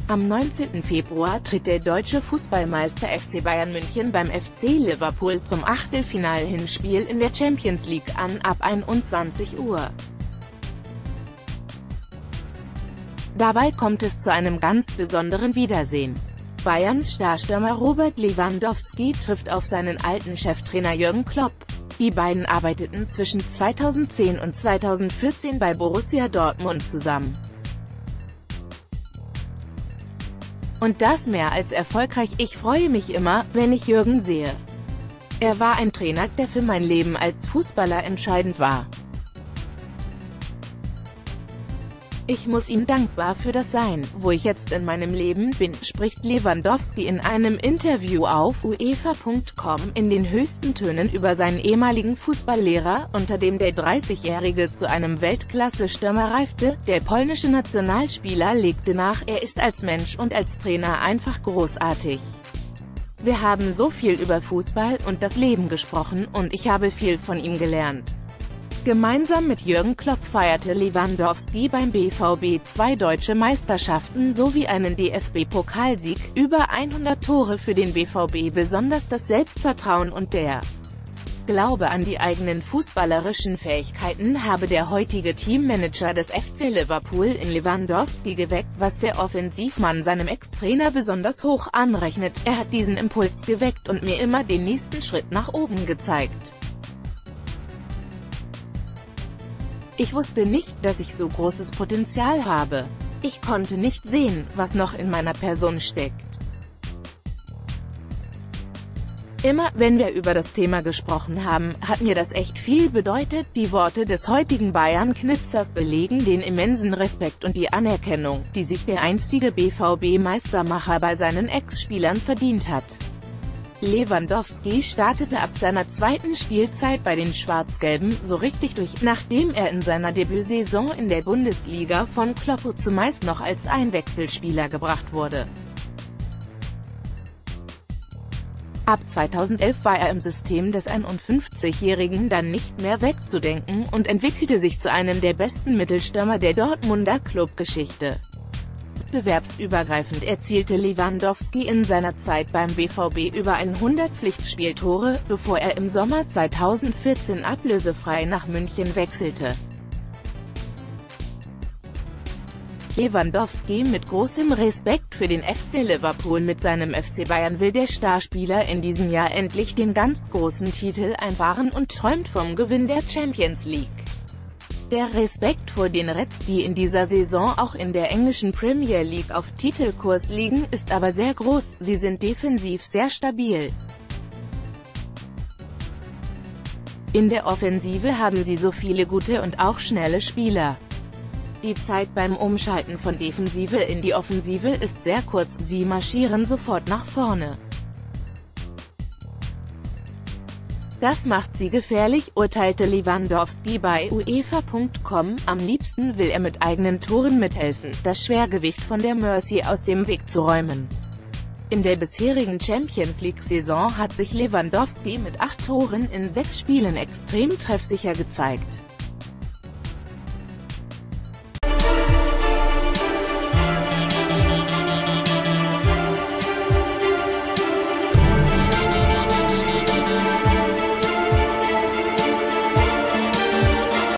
Am 19. Februar tritt der deutsche Fußballmeister FC Bayern München beim FC Liverpool zum Achtelfinal-Hinspiel in der Champions League an, ab 21 Uhr. Dabei kommt es zu einem ganz besonderen Wiedersehen. Bayerns Starstürmer Robert Lewandowski trifft auf seinen alten Cheftrainer Jürgen Klopp. Die beiden arbeiteten zwischen 2010 und 2014 bei Borussia Dortmund zusammen. Und das mehr als erfolgreich. Ich freue mich immer, wenn ich Jürgen sehe. Er war ein Trainer, der für mein Leben als Fußballer entscheidend war. Ich muss ihm dankbar für das sein, wo ich jetzt in meinem Leben bin, spricht Lewandowski in einem Interview auf UEFA.com in den höchsten Tönen über seinen ehemaligen Fußballlehrer, unter dem der 30-Jährige zu einem Weltklasse-Stürmer reifte. Der polnische Nationalspieler legte nach: Er ist als Mensch und als Trainer einfach großartig. Wir haben so viel über Fußball und das Leben gesprochen und ich habe viel von ihm gelernt. Gemeinsam mit Jürgen Klopp feierte Lewandowski beim BVB 2 deutsche Meisterschaften sowie einen DFB-Pokalsieg, über 100 Tore für den BVB. Besonders das Selbstvertrauen und der Glaube an die eigenen fußballerischen Fähigkeiten habe der heutige Teammanager des FC Liverpool in Lewandowski geweckt, was der Offensivmann seinem Ex-Trainer besonders hoch anrechnet. Er hat diesen Impuls geweckt und mir immer den nächsten Schritt nach oben gezeigt. Ich wusste nicht, dass ich so großes Potenzial habe. Ich konnte nicht sehen, was noch in meiner Person steckt. Immer, wenn wir über das Thema gesprochen haben, hat mir das echt viel bedeutet. Die Worte des heutigen Bayern-Knipsers belegen den immensen Respekt und die Anerkennung, die sich der einstige BVB-Meistermacher bei seinen Ex-Spielern verdient hat. Lewandowski startete ab seiner zweiten Spielzeit bei den Schwarz-Gelben so richtig durch, nachdem er in seiner Debütsaison in der Bundesliga von Klopp zumeist noch als Einwechselspieler gebracht wurde. Ab 2011 war er im System des 51-Jährigen dann nicht mehr wegzudenken und entwickelte sich zu einem der besten Mittelstürmer der Dortmunder Clubgeschichte. Wettbewerbsübergreifend erzielte Lewandowski in seiner Zeit beim BVB über 100 Pflichtspieltore, bevor er im Sommer 2014 ablösefrei nach München wechselte. Lewandowski mit großem Respekt für den FC Liverpool. Mit seinem FC Bayern will der Starspieler in diesem Jahr endlich den ganz großen Titel einfahren und träumt vom Gewinn der Champions League. Der Respekt vor den Reds, die in dieser Saison auch in der englischen Premier League auf Titelkurs liegen, ist aber sehr groß. Sie sind defensiv sehr stabil. In der Offensive haben sie so viele gute und auch schnelle Spieler. Die Zeit beim Umschalten von Defensive in die Offensive ist sehr kurz, sie marschieren sofort nach vorne. Das macht sie gefährlich, urteilte Lewandowski bei UEFA.com. Am liebsten will er mit eigenen Toren mithelfen, das Schwergewicht von der Mercy aus dem Weg zu räumen. In der bisherigen Champions-League-Saison hat sich Lewandowski mit 8 Toren in 6 Spielen extrem treffsicher gezeigt.